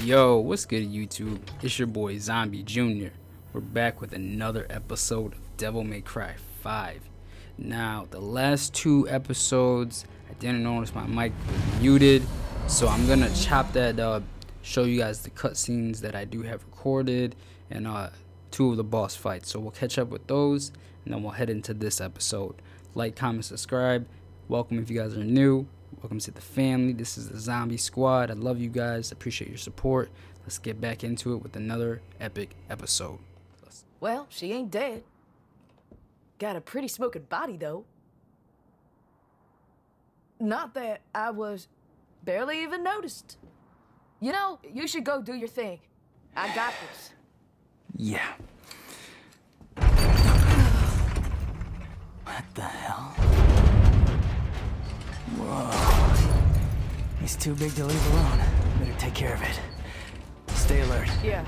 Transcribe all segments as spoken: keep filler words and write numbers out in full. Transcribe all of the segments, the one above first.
Yo, what's good YouTube? It's your boy Zombie Junior We're back with another episode of Devil May Cry five. Now, the last two episodes, I didn't notice my mic was muted, so I'm gonna chop that up, show you guys the cutscenes that I do have recorded, and uh, two of the boss fights. So we'll catch up with those, and then we'll head into this episode. Like, comment, subscribe. Welcome if you guys are new. Welcome to the family. This is the Zombie Squad. I love you guys. Appreciate your support. Let's get back into it with another epic episode. Let's Well, she ain't dead. Got a pretty smoking body, though. Not that I was barely even noticed. You know, you should go do your thing. I got this. Yeah. What the hell? Whoa. He's too big to leave alone. Better take care of it. Stay alert. Yeah.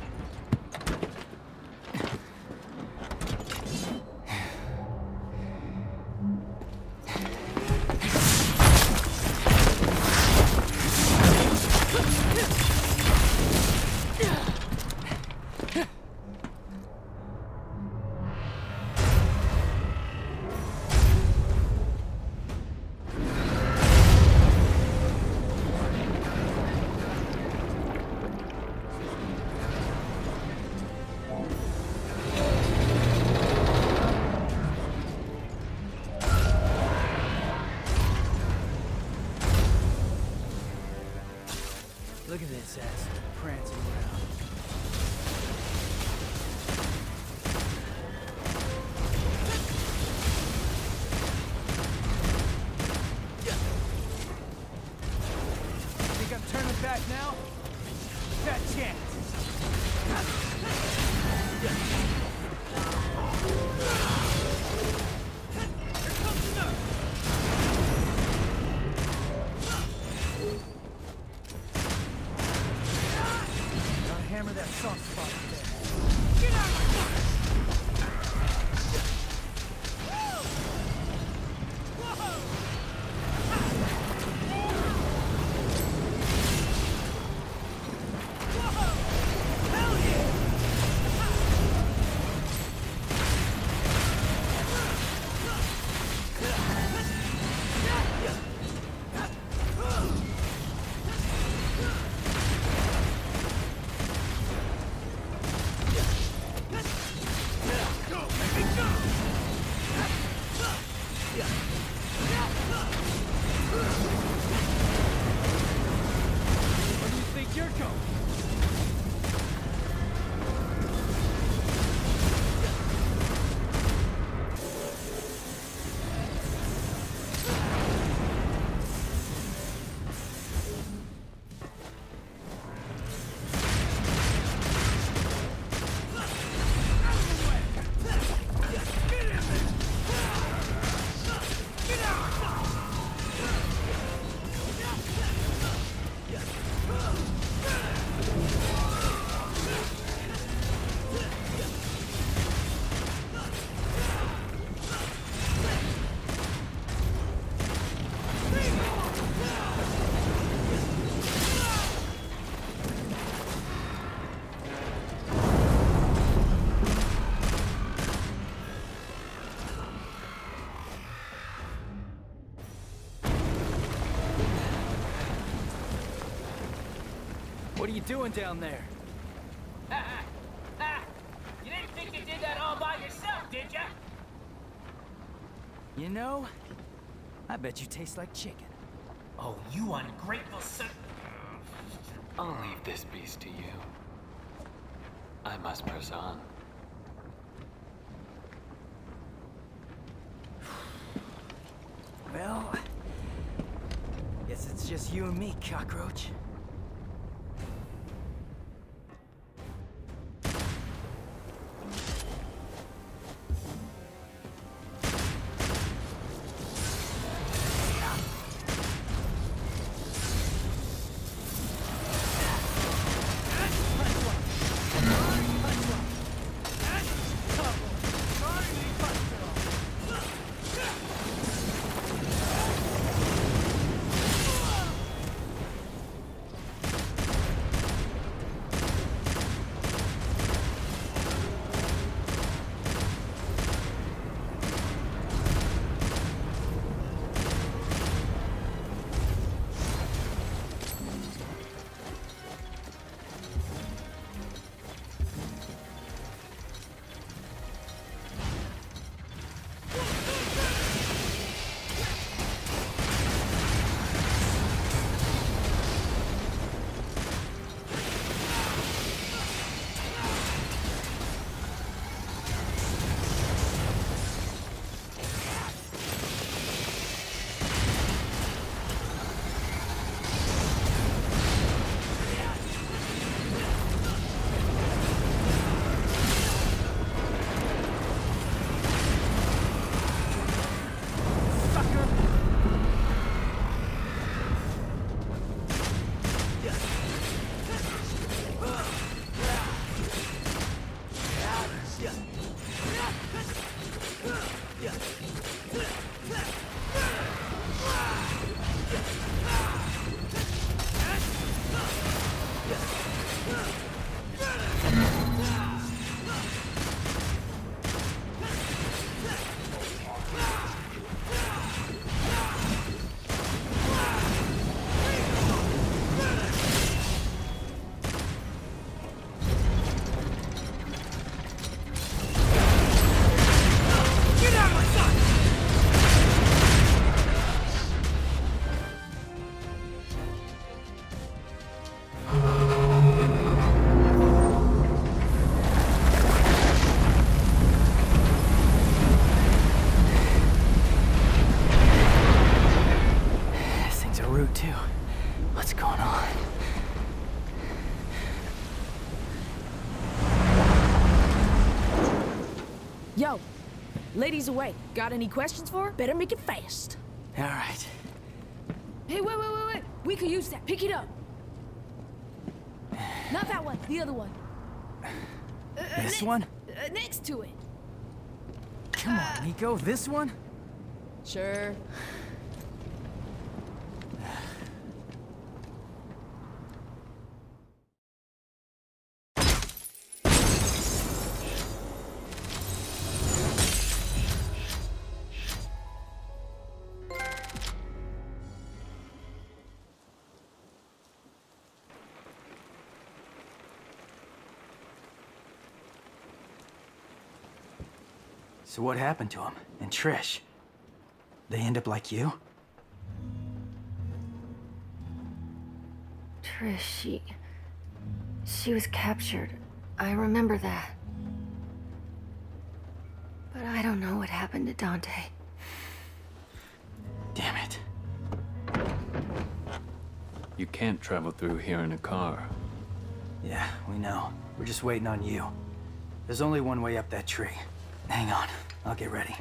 Look at this ass prancing around. Think I'm turning back now? Got a chance. Hammer that soft spot there. Get out of my way! Where do you think you're going? What are you doing down there? Ha ha! Ha! You didn't think you did that all by yourself, did ya? You know, I bet you taste like chicken. Oh, you ungrateful son... I'll leave this beast to you. I must press on. Well, guess it's just you and me, cockroach. lady's away. Got any questions for her? Better make it fast. All right. Hey, wait, wait, wait, wait. We could use that. Pick it up. Not that one. The other one. Uh, This ne- one? Uh, next to it. Come on, Nico. This one? Sure. So what happened to him? And Trish? They end up like you? Trish, she... She was captured. I remember that. But I don't know what happened to Dante. Damn it. You can't travel through here in a car. Yeah, we know. We're just waiting on you. There's only one way up that tree. Hang on, I'll get ready.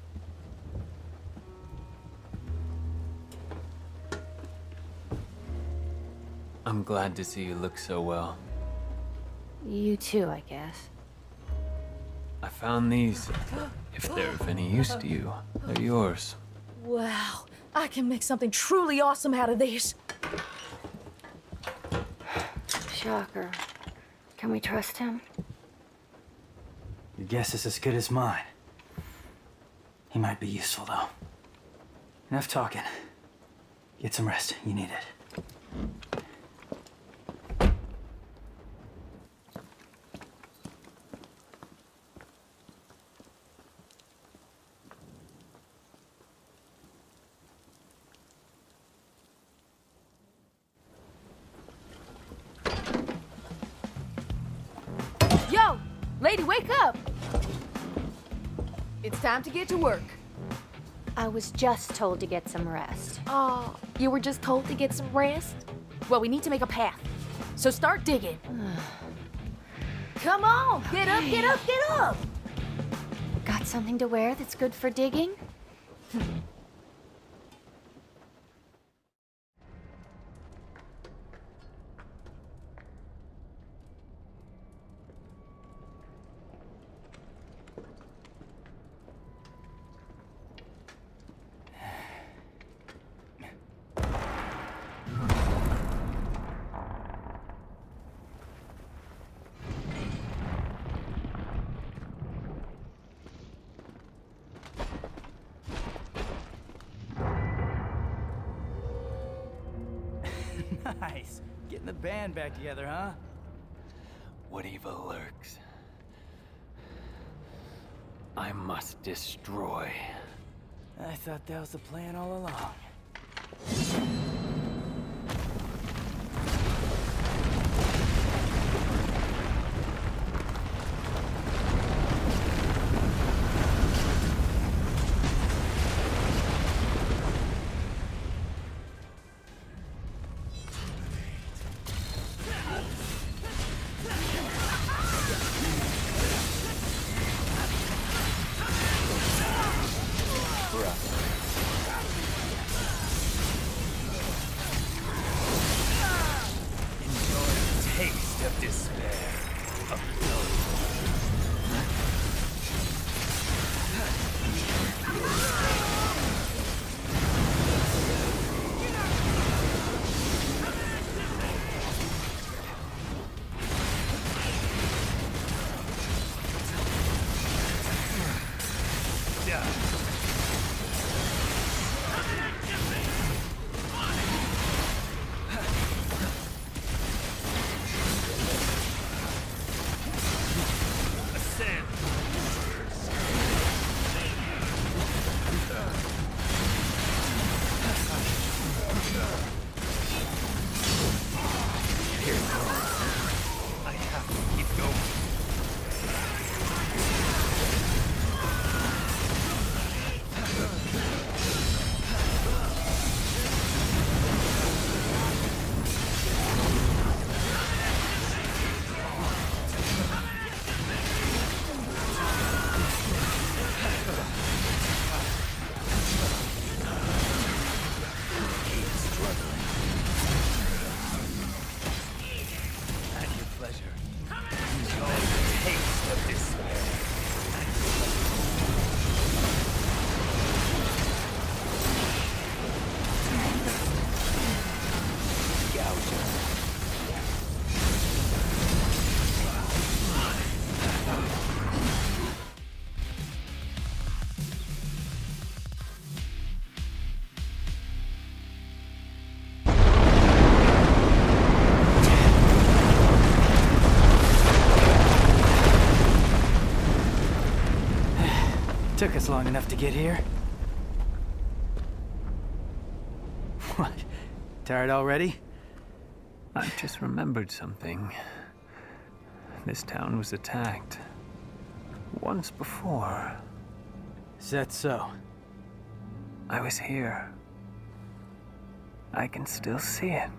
I'm glad to see you look so well. You too, I guess. I found these. If they're of any use to you, they're yours. Wow. I can make something truly awesome out of this. Shocker. Can we trust him? Your guess is as good as mine. He might be useful, though. Enough talking. Get some rest. You need it. Yo! Lady, wake up! It's time to get to work. I was just told to get some rest. Oh, you were just told to get some rest? Well, we need to make a path. So start digging. Come on! Get up, get up, get up! Got something to wear that's good for digging? Nice. Getting the band back together, huh? What evil lurks? I must destroy. I thought that was the plan all along. Taste of despair. Took us long enough to get here. What? Tired already? I've just remembered something. This town was attacked. Once before. Is that so? I was here. I can still see it.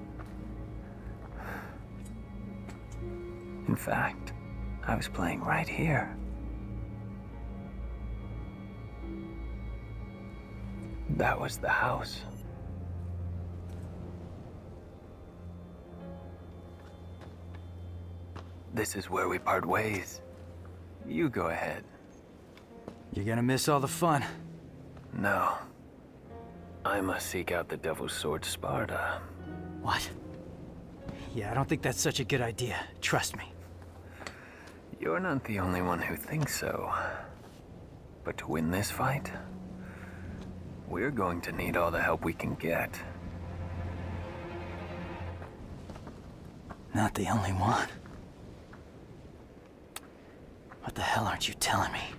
In fact, I was playing right here. That was the house. This is where we part ways. You go ahead. You're gonna miss all the fun. No. I must seek out the Devil's Sword Sparda. What? Yeah, I don't think that's such a good idea. Trust me. You're not the only one who thinks so. But to win this fight, we're going to need all the help we can get. Not the only one. What the hell aren't you telling me?